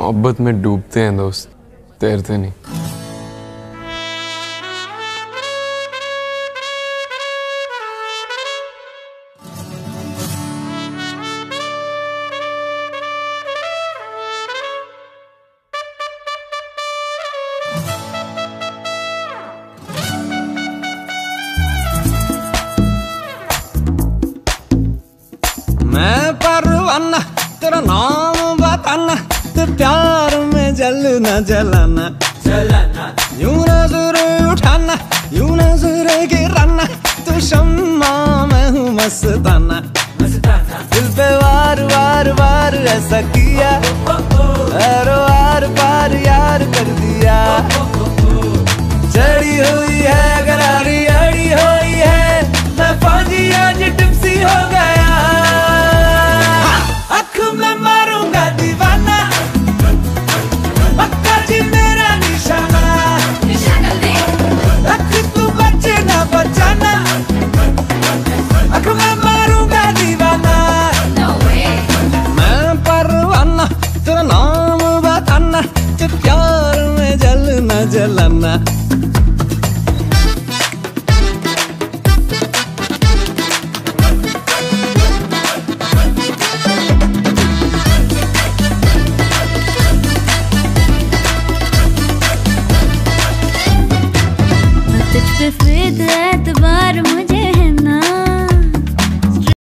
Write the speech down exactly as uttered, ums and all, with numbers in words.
मोहब्बत में डूबते हैं दोस्त, तैरते नहीं। मैं परवाना तेरा नाम बताना, तो प्यार में जलना जलाना जलाना, यूं नजर उठाना यूं नजर गिराना, तू शम्मा मैं हूँ मस्ताना मस्ताना, दिल पे वार वार वार ऐसा किया